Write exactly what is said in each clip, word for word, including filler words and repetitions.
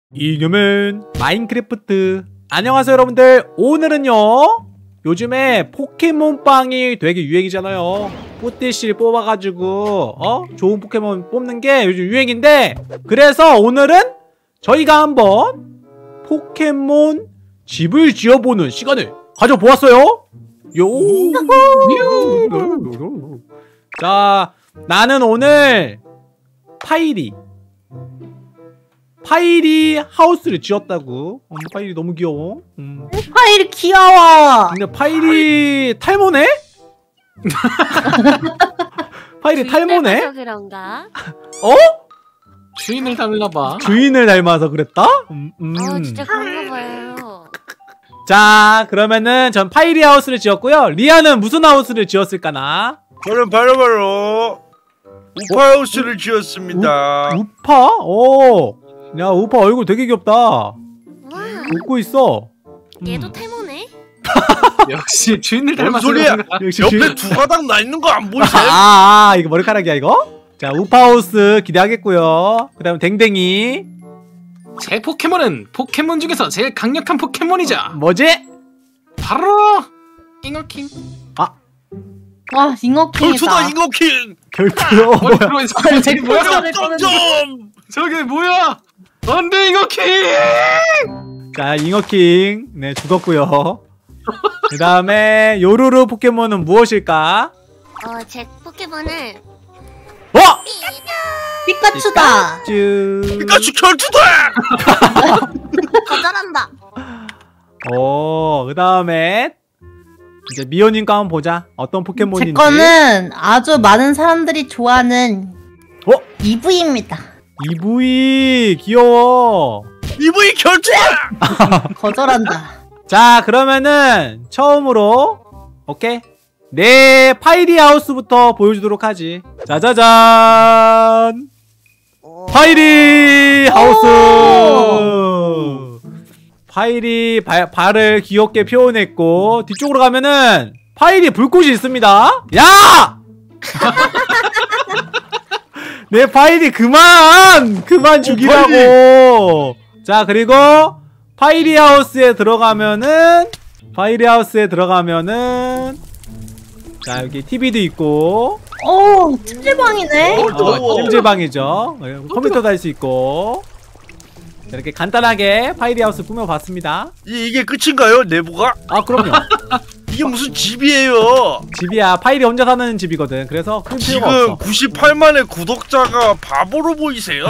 이념은 마인크래프트. 안녕하세요 여러분들. 오늘은요 요즘에 포켓몬빵이 되게 유행이잖아요. 뿌띠실 뽑아가지고 어? 좋은 포켓몬 뽑는게 요즘 유행인데, 그래서 오늘은 저희가 한번 포켓몬 집을 지어보는 시간을 가져보았어요. 요. 자, 나는 오늘 파이리 파이리 하우스를 지었다고. 어, 파이리 너무 귀여워. 음. 파이리 귀여워. 근데 파이리 탈모네? 파이리 탈모네? 그런가? 어? 주인을 닮나봐. 주인을 닮아서 그랬다? 음, 음. 어, 진짜 그런가 봐요. 자, 그러면은 전 파이리 하우스를 지었고요. 리아는 무슨 하우스를 지었을까나? 저는 바로바로 우파 하우스를 지었습니다. 우, 우파? 오. 야, 우파 얼굴 되게 귀엽다. 와, 웃고 있어. 얘도 음. 탈모네? 역시 주인을 뭔 닮아서 소리야? 그런가? 역시 옆에 주인- 두 가닥 나 있는 거 안 보이세요? 아, 아, 이거 머리카락이야 이거? 자, 우파하우스 기대하겠고요. 그 다음에 댕댕이. 제 포켓몬은 포켓몬 중에서 제일 강력한 포켓몬이죠. 뭐지? 바로 잉어킹. 와, 잉어킹이다. 결투다 잉어킹. 결투요? 어, 뭐야? 뭐야? 저게 저게 뭐야? 점점점. 저게 뭐야? 안돼 잉어킹. 자, 잉어킹. 네, 죽었고요. 그 다음에 요루루 포켓몬은 무엇일까? 어, 제 포켓몬은 어! 피카츄다. 쭈. 피카츄 결투다. 거절한다. 오, 그 다음에 이제 미호님 거 한번 보자. 어떤 포켓몬인지. 제 거는 아주 많은 사람들이 좋아하는 어? 이브이입니다. 이브이 귀여워. 이브이 결투다. 거절한다. 자, 그러면은 처음으로 오케이, 내 파이리 하우스부터 보여주도록 하지. 짜자잔, 파이리 하우스. 파이리 발, 발을 귀엽게 표현했고, 뒤쪽으로 가면은 파이리 불꽃이 있습니다. 야! 내 파이리 그만! 그만 죽이라고! 자, 그리고 파이리 하우스에 들어가면은 파이리 하우스에 들어가면은 자, 여기 티비도 있고, 오, 찜질방이네. 어, 더워. 찜질방이죠. 컴퓨터도 할 수 있고. 자, 이렇게 간단하게 파이리 하우스 꾸며봤습니다. 이, 이게 끝인가요? 내부가? 아, 그럼요. 이게 무슨 집이에요? 집이야. 파이리 혼자 사는 집이거든. 그래서 큰 필요가 지금 없어. 구십팔만의 구독자가 바보로 보이세요?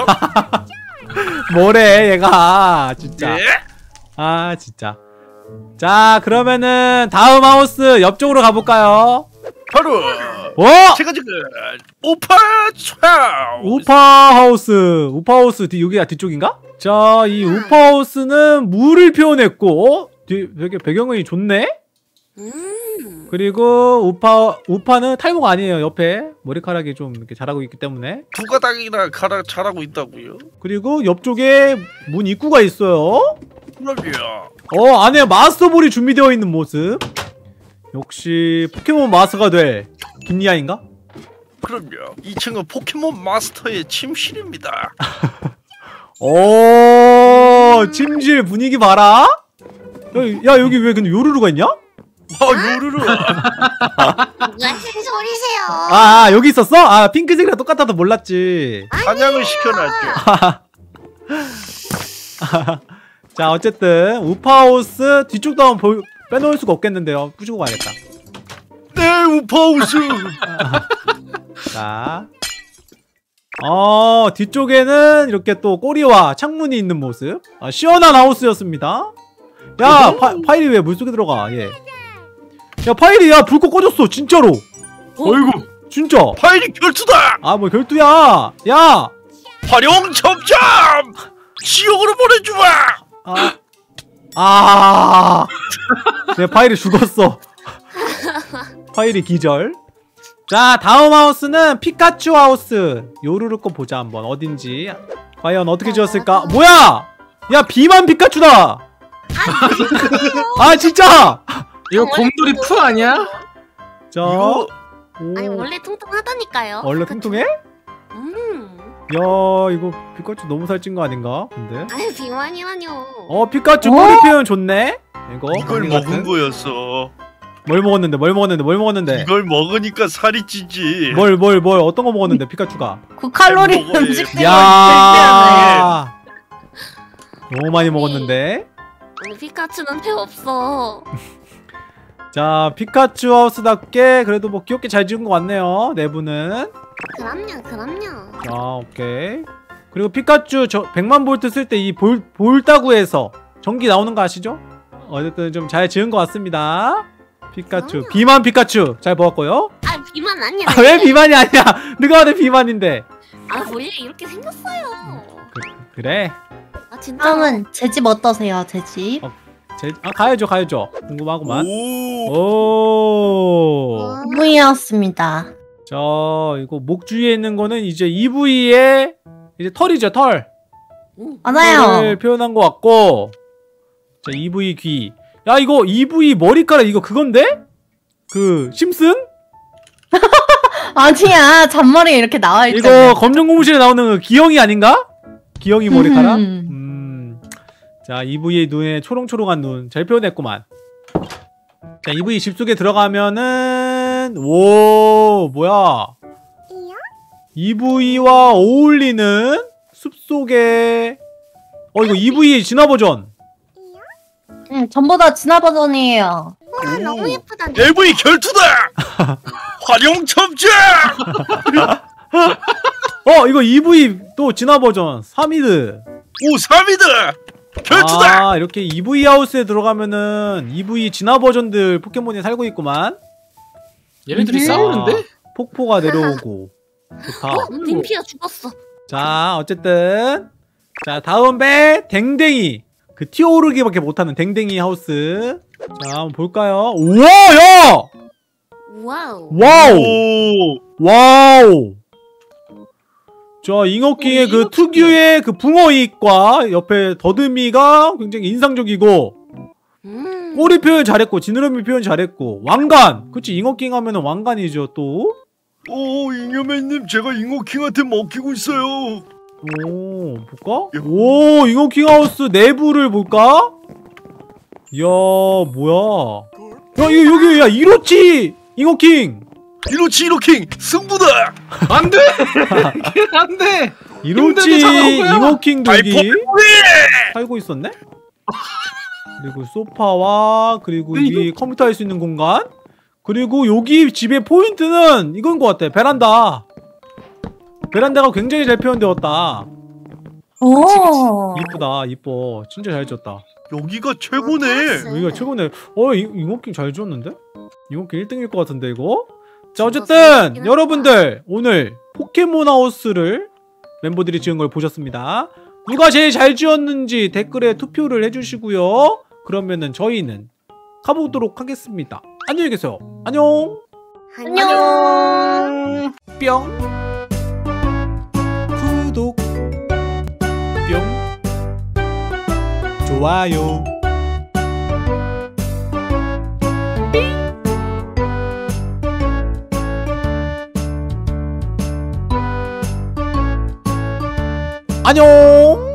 뭐래 얘가 진짜. 네? 아, 진짜. 자, 그러면은 다음 하우스 옆쪽으로 가볼까요? 바로 어? 제가 지금 오파 하우스. 우파 하우스. 우파 하우스 뒤, 여기가 뒤쪽인가? 자, 이 우파 하우스는 물을 표현했고, 어? 뒤, 되게 배경이 좋네? 음. 그리고 우파, 우파는 탈모가 아니에요. 옆에 머리카락이 좀 이렇게 자라고 있기 때문에. 두 가닥이나 가라 자라고 있다고요? 그리고 옆쪽에 문 입구가 있어요. 그럼요. 어, 안에 마스터볼이 준비되어 있는 모습. 역시 포켓몬 마스터가 될 김리아인가? 그럼요. 이 층은 포켓몬 마스터의 침실입니다. 오, 침실 분위기 봐라. 야, 야, 여기 왜 근데 요루루가 있냐? 아, 요루루. 무슨 소리세요? 아, 아, 여기 있었어? 아, 핑크색이랑 똑같아서 몰랐지. 사냥을 시켜놨죠. 자, 어쨌든 우파하우스 뒤쪽도 한번 보, 빼놓을 수가 없겠는데요. 부시고 가야겠다. 네, 우파우스. 자, 어, 뒤쪽에는 이렇게 또 꼬리와 창문이 있는 모습. 아, 시원한 하우스였습니다. 야, 파, 파이리 왜 물속에 들어가? 얘. 야, 파이리, 야, 불꽃 꺼졌어, 진짜로. 어이구. 진짜. 파이리 결투다. 아, 뭐 결투야. 야. 활용 점점. 지옥으로 보내주마. 아. 아. 내 파이리 죽었어. 파이리 기절. 자, 다음 하우스는 피카츄 하우스. 요루루 거 보자 한번. 어딘지. 과연 어떻게 지었을까? 뭐야! 야, 비만 피카츄다. 아, 진짜. 이거 곰돌이 푸 아니야? 자, 이거 오. 아니 원래 통통하다니까요. 원래 통통해? 음. 이거 피카츄 너무 살찐 거 아닌가? 근데 아유 비만이라뇨. 어 피카츄 어? 머리 표현 좋네. 이거 이걸 언니 먹은 같은? 거였어. 뭘 먹었는데? 뭘 먹었는데? 뭘 먹었는데? 이걸 먹으니까 살이 찌지. 뭘 뭘 뭘 어떤 거 먹었는데 피카츄가? 고칼로리 먹어야 음식 돼. 때문에 야 너무 많이 먹었는데. 우리 피카츄는 배 없어. 자 피카츄 하우스답게 그래도 뭐 귀엽게 잘 지은 것 같네요. 내부는. 그럼요, 그럼요. 자 오케이. 그리고 피카츄 저 백만 볼트 쓸 때 이 볼 볼따구에서 전기 나오는 거 아시죠? 어쨌든 좀 잘 지은 것 같습니다. 피카츄 그럼요. 비만 피카츄 잘 보았고요. 아 비만 아니야. 아, 왜 비만이 아니야? 누가 봐도 비만인데. 아 원래 이렇게 생겼어요. 그, 그래. 아 진짜. 다음은 제 집 어떠세요? 제 집. 어. 제, 아 가야죠 가야죠. 궁금하구만. 오. 오. 어. 이브이였습니다. 자 이거 목 주위에 있는 거는 이제 이브이의 이제 털이죠 털. 맞아요. 털을 표현한 것 같고. 자 이브이 귀. 야 이거 이브이 머리카락 이거 그건데? 그 심슨? 아니야, 잔머리 이렇게 나와 이거 있잖아. 검정 고무실에 나오는 그 기영이 아닌가? 기영이 머리카락? 음. 음. 자 이브이의 눈에 초롱초롱한 눈 잘 표현했구만. 자 이브이 집 속에 들어가면은 오 뭐야? 이브이와 어울리는 숲속에 어 이거 이브이의 진화 버전. 응, 전보다 진화 버전이에요. 와 너무 예쁘다. 에브이 결투다. 활용 첨자. 어 이거 이브이 또 진화 버전 사미드. 오 삼이다. 결투다. 아 이렇게 이브이 하우스에 들어가면은 이브이 진화 버전들 포켓몬이 살고 있구만. 얘네들이 음. 싸우는데? 폭포가 내려오고 좋다. 어, 림피가 죽었어. 자 어쨌든 자 다음 배 댕댕이 그 튀어오르기밖에 못하는 댕댕이 하우스. 자 한번 볼까요? 우와 야! 와우. 와우! 오. 와우! 자 잉어킹의 오, 그 잉어킹이야. 특유의 그 붕어 이익과 옆에 더듬이가 굉장히 인상적이고 음. 꼬리 표현 잘했고 지느러미 표현 잘했고 왕관! 그치 잉어킹 하면은 왕관이죠 또. 오 잉여맨님 제가 잉어킹한테 먹히고 있어요. 오 볼까? 오 잉어킹 하우스 내부를 볼까? 이야 뭐야 야 이거 여기 야 이로치 잉어킹 이로치 이로킹 승부다. 안돼! 안돼! 이로치 힘들게 잡아온 거야. 잉어킹도 아이 여기 포켓몬이. 살고 있었네? 그리고 소파와 그리고 근데 여기 컴퓨터 할 수 있는 공간 그리고 여기 집의 포인트는 이건 것 같아 베란다 베란다가 굉장히 잘 표현되었다. 오. 이쁘다 이뻐 진짜 잘 지었다. 여기가 최고네. 여기가 최고네. 어 이- 잉어킹 잘 지었는데? 잉어킹 일 등일 것 같은데 이거? 자 어쨌든 여러분들 오늘 포켓몬 하우스를 멤버들이 지은 걸 보셨습니다. 누가 제일 잘 지었는지 댓글에 투표를 해주시고요. 그러면은 저희는 가보도록 하겠습니다. 안녕히 계세요. 안녕. 안녕. 뿅. 구독. 뿅. 좋아요. 안녕.